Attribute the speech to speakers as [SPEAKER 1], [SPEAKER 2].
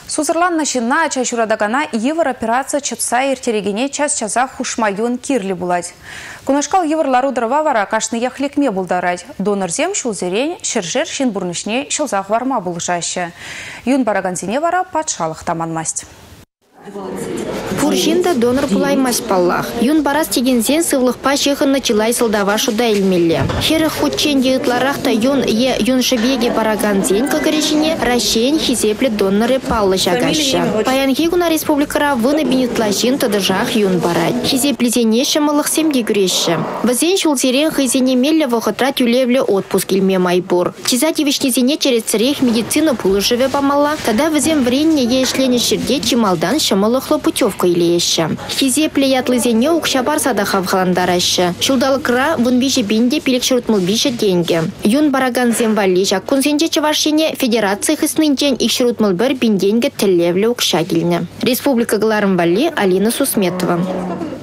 [SPEAKER 1] Сузырлан начина чашурадагана евр операция чатса иртерегене час-часа хушмаюн кирли булать. Кунашкал еврлару дрова вара кашны яхлекме булдарать. Донорзем шулзерень шержер шинбурнышне шылзах варма булышаще. Юн бараганзине вара патшалық таманмасть.
[SPEAKER 2] Пуржинда донор пулаймас паллах. Юн барас тегензен сывлықпа жиғынны чилай сылдава шуда илмелле. Хері худчен дегітларақта юн шыбеге бараганзен көгірешіне рашен хизепле доноры паллы жагаща. Паянги гуна республикара выны бенетлажин тадыжақ юн барад. Хизеплезене шымылық семге күреші. Візен шулзерен хызене мелле вғытра тюлевле отпуск илме майбур. Чизати вишнезене через царех медицину пулы живе памалла, тогда візен вренне ешлене шерде чималдан шымылықлы путевка илееші. Хизепле ятлызене укшабар садахав халандарашы. Шулдалықра вынбиже бинде пилік шырутмыл биже деньги. Юн бараганзен вали жак кунзенже чавашине федерация хыснынчен ик шырутмыл бір бинденге тіллевле укша келіне. Республика Галарым вали Алина Сусметова.